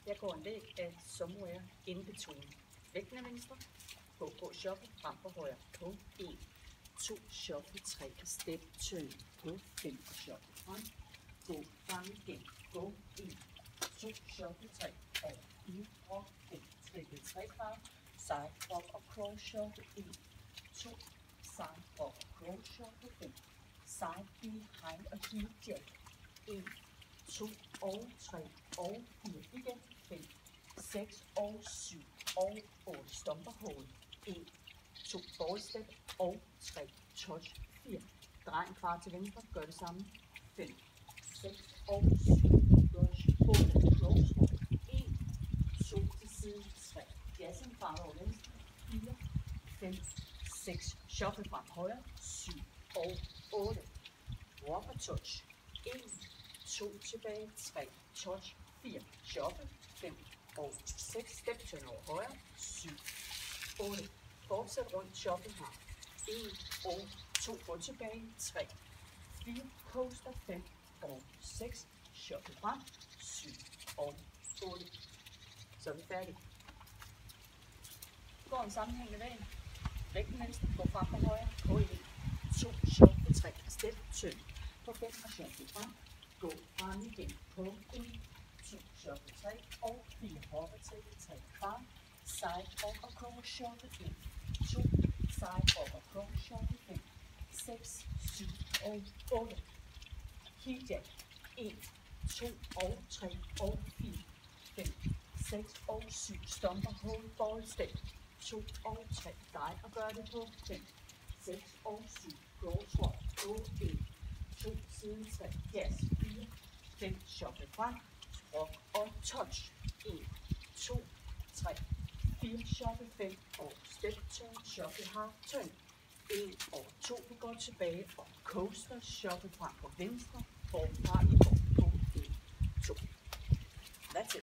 Her går en læg af Somewhere in Between. Vægten er venstre. Gå shuffle frem for højre på 1, 2, shuffle 3, step turn på 5 og shuffle frem. Gå frem igen. Gå 1, 2, shuffle 3 og 4 og 5. Trippel 3 frem. Side rock og cross shuffle 1, 2, side rock og cross shuffle 5. Side behind og heel jack 1, 2 og 3 og 4. Igen 5, 6 og 7 og 8. Stomper hold 1, 2 ball step og 3 touch 4. Drej en kvart til venstre. Gør det samme. 5, 6 og 7. Brush 8. Close hold 1, 2 til siden 3. Jazz en kvart over venstre. 4, 5, 6. Shuffle frem højre. 7 og 8. Walk og touch 1, 2 tilbage, 3, touch, 4, shuffle, 5 og 6, step turn over højre, 7, 8, fortsæt rundt, shuffle her, 1 og 2, gå tilbage, 3, 4, coaster, 5 og 6, shuffle frem, 7 og 8. Så er vi færdige. Går en sammenhængende væg, vægten venstre, gå frem og højre, gå 1, 2, shuffle, 3, step turn, på 5 og shuffle frem. Gå frem igen på 1, 2, shuffle 3 og 4, hoppe til 3 frem, side rock og cross shuffle 1, 2, side rock og cross shuffle 5, 6, 7 og 8, heel jack 1, 2 og 3 og 4, 5, 6 og 7, stomper hold ball step 2 og 3, drej og gør det på 5, 6 og 7, cross rock, gå 1, 2 siden 3, jazz 4, 5, shuffle frem, rock og touch, 1, 2, 3, 4, shuffle 5 og step turn, shuffle half turn, 1 og 2, vi går tilbage og coaster, shuffle frem på venstre, forfra i går på 1, 2. That's it.